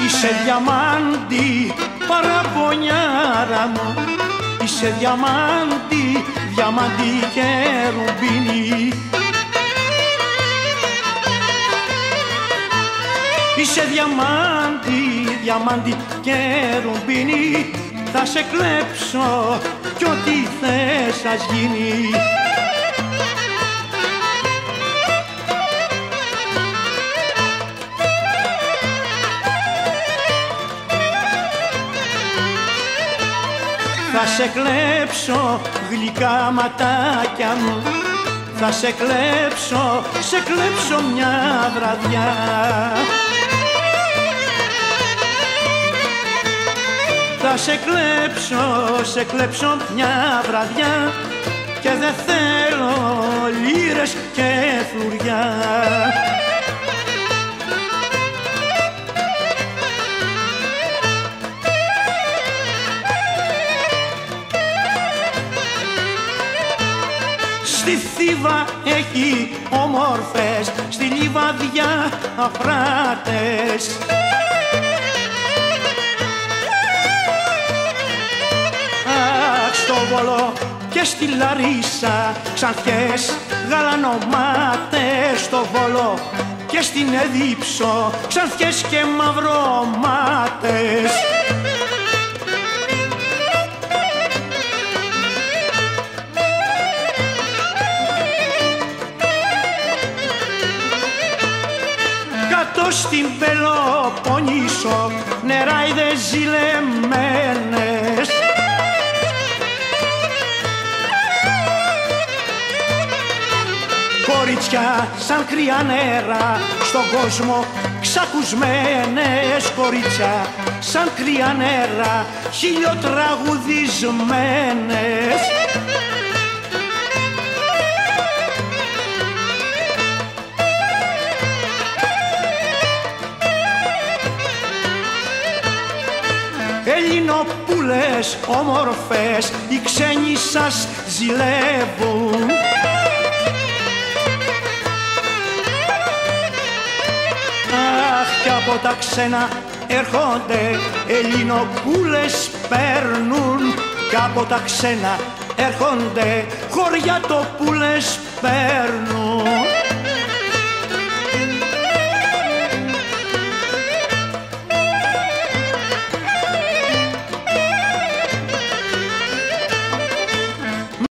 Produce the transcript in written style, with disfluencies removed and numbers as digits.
Είσαι διαμάντι, παραπονιάρα μου, είσαι διαμάντι, διαμάντι και ρουμπίνι. Είσαι διαμάντι, διαμάντι και ρουμπίνι, θα σε κλέψω κι ό,τι θες ας γίνει. Θα σε κλέψω γλυκά ματάκια μου, θα σε κλέψω μια βραδιά. Θα σε κλέψω μια βραδιά και δεν θέλω λύρες και φλουριά. Στη Θήβα έχει όμορφες, στη Λιβαδιά αφράτες. Αχ, στο Βόλο και στη Λαρίσα ξανθιές γαλανομάτες. Στο Βόλο και στην Εδύψο ξανθιές και μαυρομάτες. Στην Πελοποννήσο νεράιδες ζηλεμένες. Κορίτσια σαν κρύα νερά στον κόσμο ξακουσμένες. Κορίτσια σαν κρύα νερά χιλιοτραγουδισμένες. Ελληνοπούλες όμορφες, οι ξένοι σας ζηλεύουν. Αχ, κι από τα ξένα έρχονται, Ελληνοπούλες παίρνουν. Κι από τα ξένα έρχονται, χωριατοπούλες παίρνουν.